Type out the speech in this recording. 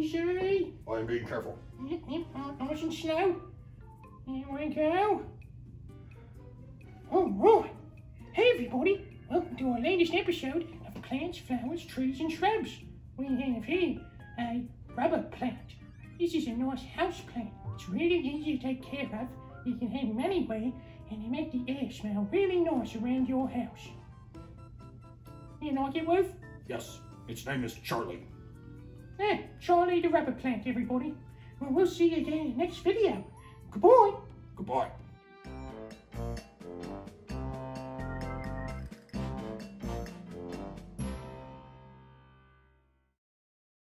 easy. I am being careful. Yep, nice and slow. Here we go. All right. Hey everybody, welcome to our latest episode of Plants, Flowers, Trees and Shrubs. We have here a rubber plant. This is a nice house plant. It's really easy to take care of. You can have them anywhere and they make the air smell really nice around your house. You like it, Woof? Yes, its name is Charlie. Charlie the rubber plant, everybody. Well, we'll see you again in the next video. Goodbye. Goodbye.